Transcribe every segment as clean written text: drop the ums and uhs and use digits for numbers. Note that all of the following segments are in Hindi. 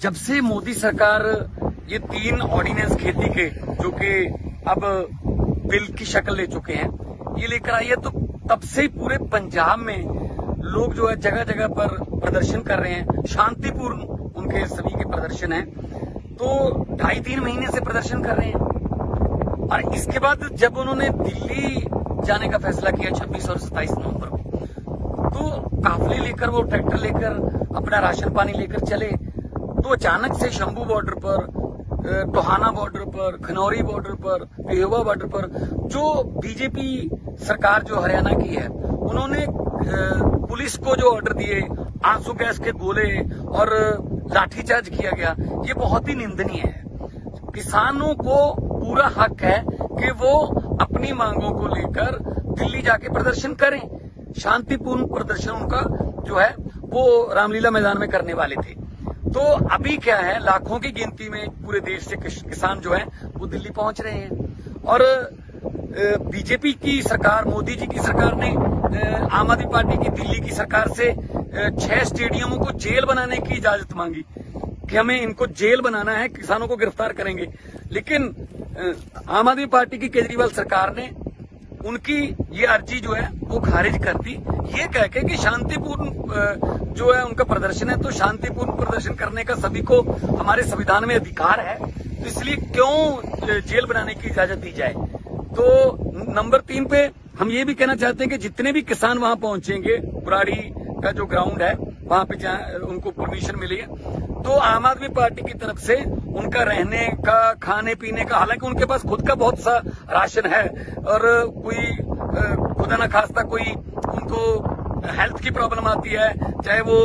जब से मोदी सरकार ये 3 ऑर्डिनेंस खेती के जो कि अब बिल की शक्ल ले चुके हैं, ये लेकर आई है, तो तब से पूरे पंजाब में लोग जो है जगह जगह पर प्रदर्शन कर रहे हैं। शांतिपूर्ण उनके सभी के प्रदर्शन हैं। तो 2.5-3 महीने से प्रदर्शन कर रहे हैं। और इसके बाद जब उन्होंने दिल्ली जाने का फैसला किया 26 और 27 नवंबर को, तो काफले लेकर, वो ट्रैक्टर लेकर, अपना राशन पानी लेकर चले, तो अचानक से शंभू बॉर्डर पर, टोहाना बॉर्डर पर, खनौरी बॉर्डर पर, पेहोवा बॉर्डर पर जो बीजेपी सरकार जो हरियाणा की है, उन्होंने पुलिस को जो ऑर्डर दिए, आंसू गैस के गोले और लाठीचार्ज किया गया, ये बहुत ही निंदनीय है। किसानों को पूरा हक है कि वो अपनी मांगों को लेकर दिल्ली जाके प्रदर्शन करें। शांतिपूर्ण प्रदर्शन उनका जो है वो रामलीला मैदान में करने वाले थे। तो अभी क्या है, लाखों की गिनती में पूरे देश से किसान जो है वो दिल्ली पहुंच रहे हैं। और बीजेपी की सरकार, मोदी जी की सरकार ने आम आदमी पार्टी की दिल्ली की सरकार से 6 स्टेडियमों को जेल बनाने की इजाजत मांगी कि हमें इनको जेल बनाना है, किसानों को गिरफ्तार करेंगे। लेकिन आम आदमी पार्टी की केजरीवाल सरकार ने उनकी ये अर्जी जो है वो खारिज कर दी, ये कह के कि शांतिपूर्ण जो है उनका प्रदर्शन है, तो शांतिपूर्ण प्रदर्शन करने का सभी को हमारे संविधान में अधिकार है, तो इसलिए क्यों जेल बनाने की इजाजत दी जाए। तो नंबर 3 पे हम ये भी कहना चाहते हैं कि जितने भी किसान वहां पहुंचेंगे, बुराड़ी का जो ग्राउंड है वहां पे जहां उनको परमिशन मिली है, तो आम आदमी पार्टी की तरफ से उनका रहने का, खाने पीने का, हालांकि उनके पास खुद का बहुत सा राशन है, और कोई खुदा न खास्ता कोई उनको हेल्थ की प्रॉब्लम आती है, चाहे वो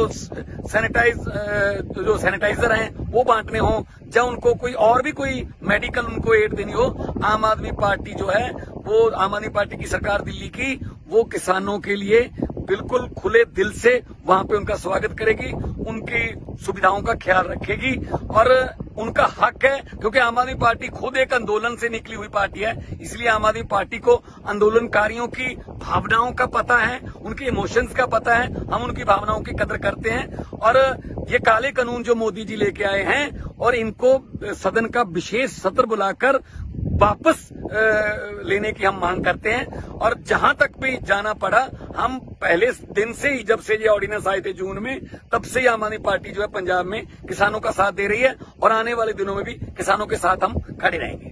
जो सैनिटाइजर हैं वो बांटने हो, चाहे उनको कोई और भी कोई मेडिकल उनको एड देनी हो, आम आदमी पार्टी जो है वो, आम आदमी पार्टी की सरकार दिल्ली की, वो किसानों के लिए बिल्कुल खुले दिल से वहां पे उनका स्वागत करेगी, उनकी सुविधाओं का ख्याल रखेगी, और उनका हक है, क्योंकि आम आदमी पार्टी खुद एक आंदोलन से निकली हुई पार्टी है, इसलिए आम आदमी पार्टी को आंदोलनकारियों की भावनाओं का पता है, उनके इमोशंस का पता है, हम उनकी भावनाओं की कदर करते हैं। और ये काले कानून जो मोदी जी लेके आए हैं, और इनको सदन का विशेष सत्र बुलाकर वापस लेने की हम मांग करते हैं। और जहां तक भी जाना पड़ा, हम पहले दिन से ही, जब से ये ऑर्डिनेंस आए थे जून में, तब से ही आम आदमी पार्टी जो है पंजाब में किसानों का साथ दे रही है, और आने वाले दिनों में भी किसानों के साथ हम खड़े रहेंगे।